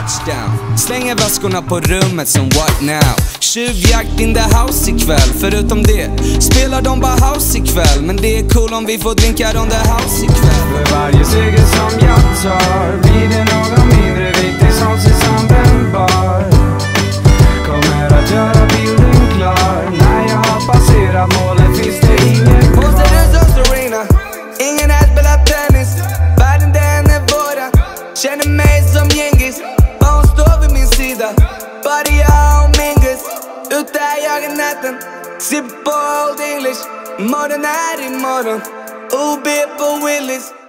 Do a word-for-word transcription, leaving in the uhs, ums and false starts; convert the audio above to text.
touchdown. Slänger väskorna på rummet som what now. Tjuvjakt in the house ikväll. Förutom det spelar de bara house ikväll. Men det är cool om vi får drinkar on the house ikväll. För varje seger som jag tar blir det någon mindre viktig som ses användbar. Kommer att göra bilden klar. När jag har passerat målet finns det ingen kvar. Ingen här spelar tennis. Världen den är våran. Känner mig som Genghis. Barn står vid min sida. Bara jag och Mingus. Ute här jagar natten. Sipp på Old English. Morgon är imorgon. O B på Willys.